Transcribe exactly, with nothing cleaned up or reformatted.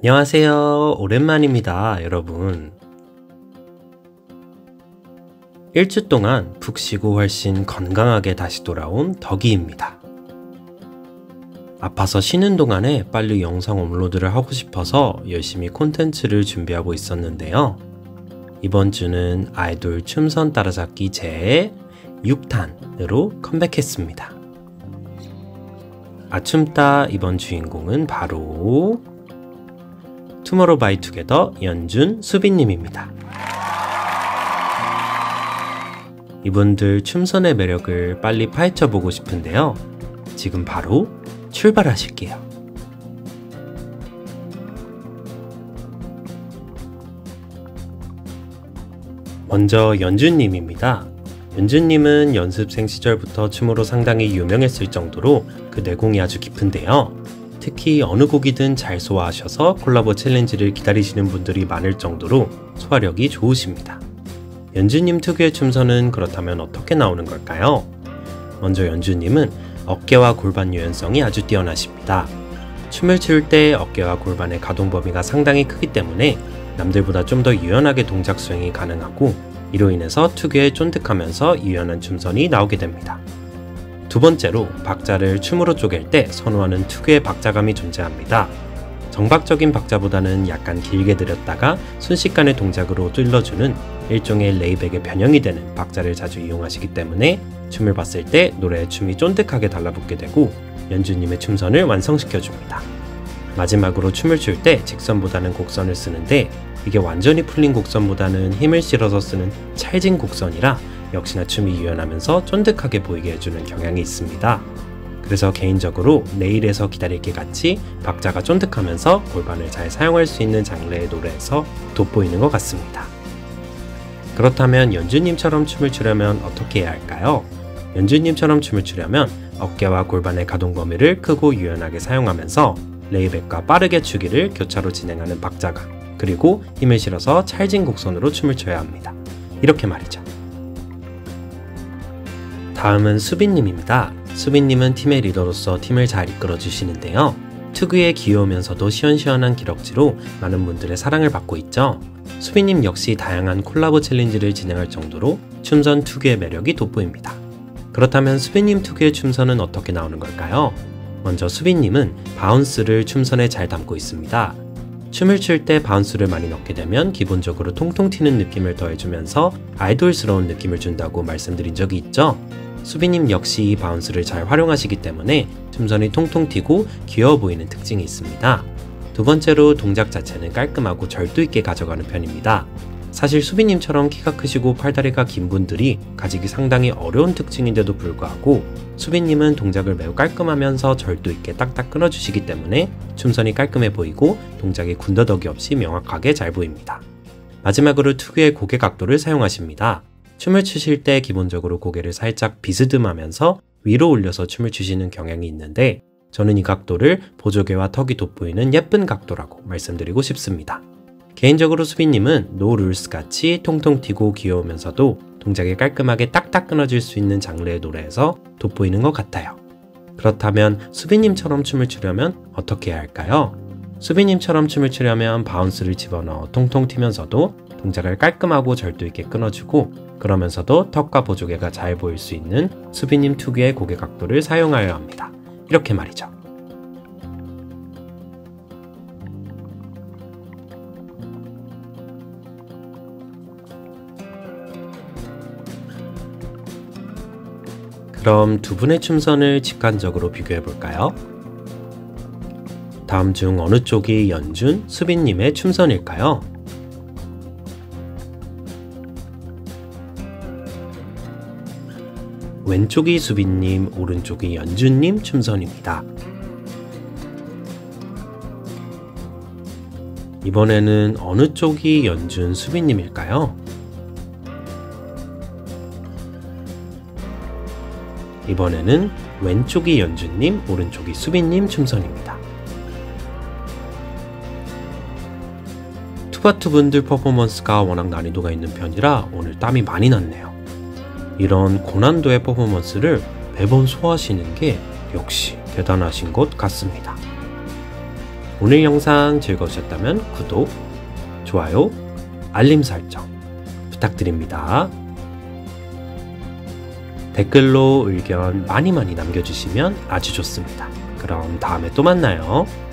안녕하세요. 오랜만입니다, 여러분. 일주 동안 푹 쉬고 훨씬 건강하게 다시 돌아온 덕이입니다. 아파서 쉬는 동안에 빨리 영상 업로드를 하고 싶어서 열심히 콘텐츠를 준비하고 있었는데요. 이번 주는 아이돌 춤선 따라잡기 제육 탄으로 컴백했습니다. 아춤따 이번 주인공은 바로 투모로우바이투게더 연준, 수빈님입니다. 이분들 춤선의 매력을 빨리 파헤쳐보고 싶은데요. 지금 바로 출발하실게요. 먼저 연준님입니다. 연준님은 연습생 시절부터 춤으로 상당히 유명했을 정도로 그 내공이 아주 깊은데요. 특히 어느 곡이든 잘 소화하셔서 콜라보 챌린지를 기다리시는 분들이 많을 정도로 소화력이 좋으십니다. 연준님 특유의 춤선은 그렇다면 어떻게 나오는 걸까요? 먼저 연준님은 어깨와 골반 유연성이 아주 뛰어나십니다. 춤을 출 때 어깨와 골반의 가동 범위가 상당히 크기 때문에 남들보다 좀 더 유연하게 동작 수행이 가능하고 이로 인해서 특유의 쫀득하면서 유연한 춤선이 나오게 됩니다. 두 번째로 박자를 춤으로 쪼갤 때 선호하는 특유의 박자감이 존재합니다. 정박적인 박자보다는 약간 길게 들였다가 순식간의 동작으로 찔러주는 일종의 레이백의 변형이 되는 박자를 자주 이용하시기 때문에 춤을 봤을 때 노래의 춤이 쫀득하게 달라붙게 되고 연주님의 춤선을 완성시켜줍니다. 마지막으로 춤을 출 때 직선보다는 곡선을 쓰는데 이게 완전히 풀린 곡선보다는 힘을 실어서 쓰는 찰진 곡선이라 역시나 춤이 유연하면서 쫀득하게 보이게 해주는 경향이 있습니다. 그래서 개인적으로 내일에서 기다릴게 같이 박자가 쫀득하면서 골반을 잘 사용할 수 있는 장르의 노래에서 돋보이는 것 같습니다. 그렇다면 연주님처럼 춤을 추려면 어떻게 해야 할까요? 연주님처럼 춤을 추려면 어깨와 골반의 가동 범위를 크고 유연하게 사용하면서 레이백과 빠르게 추기를 교차로 진행하는 박자감, 그리고 힘을 실어서 찰진 곡선으로 춤을 춰야 합니다. 이렇게 말이죠. 다음은 수빈님입니다. 수빈님은 팀의 리더로서 팀을 잘 이끌어 주시는데요. 특유의 귀여우면서도 시원시원한 기럭지로 많은 분들의 사랑을 받고 있죠. 수빈님 역시 다양한 콜라보 챌린지를 진행할 정도로 춤선 특유의 매력이 돋보입니다. 그렇다면 수빈님 특유의 춤선은 어떻게 나오는 걸까요? 먼저 수빈님은 바운스를 춤선에 잘 담고 있습니다. 춤을 출 때 바운스를 많이 넣게 되면 기본적으로 통통 튀는 느낌을 더해주면서 아이돌스러운 느낌을 준다고 말씀드린 적이 있죠. 수빈님 역시 이 바운스를 잘 활용하시기 때문에 춤선이 통통 튀고 귀여워 보이는 특징이 있습니다. 두 번째로 동작 자체는 깔끔하고 절도 있게 가져가는 편입니다. 사실 수빈님처럼 키가 크시고 팔다리가 긴 분들이 가지기 상당히 어려운 특징인데도 불구하고 수빈님은 동작을 매우 깔끔하면서 절도 있게 딱딱 끊어주시기 때문에 춤선이 깔끔해 보이고 동작이 군더더기 없이 명확하게 잘 보입니다. 마지막으로 특유의 고개 각도를 사용하십니다. 춤을 추실 때 기본적으로 고개를 살짝 비스듬하면서 위로 올려서 춤을 추시는 경향이 있는데 저는 이 각도를 보조개와 턱이 돋보이는 예쁜 각도라고 말씀드리고 싶습니다. 개인적으로 수빈님은 노 룰스 같이 통통 튀고 귀여우면서도 동작이 깔끔하게 딱딱 끊어질 수 있는 장르의 노래에서 돋보이는 것 같아요. 그렇다면 수빈님처럼 춤을 추려면 어떻게 해야 할까요? 수빈님처럼 춤을 추려면 바운스를 집어넣어 통통 튀면서도 동작을 깔끔하고 절도 있게 끊어주고 그러면서도 턱과 보조개가 잘 보일 수 있는 수빈님 특유의 고개 각도를 사용하여야 합니다. 이렇게 말이죠. 그럼 두 분의 춤선을 직관적으로 비교해 볼까요? 다음 중 어느 쪽이 연준, 수빈님의 춤선일까요? 왼쪽이 수빈님, 오른쪽이 연준님 춤선입니다. 이번에는 어느 쪽이 연준, 수빈님일까요? 이번에는 왼쪽이 연준님, 오른쪽이 수빈님 춤선입니다. 투바투 분들 퍼포먼스가 워낙 난이도가 있는 편이라 오늘 땀이 많이 났네요. 이런 고난도의 퍼포먼스를 매번 소화하시는 게 역시 대단하신 것 같습니다. 오늘 영상 즐거우셨다면 구독, 좋아요, 알림 설정 부탁드립니다. 댓글로 의견 많이 많이 남겨주시면 아주 좋습니다. 그럼 다음에 또 만나요.